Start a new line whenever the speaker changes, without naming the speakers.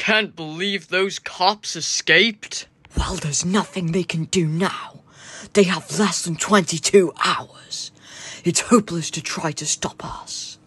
can't believe those cops escaped.
Well, there's nothing they can do now. They have less than 22 hours. It's hopeless to try to stop us.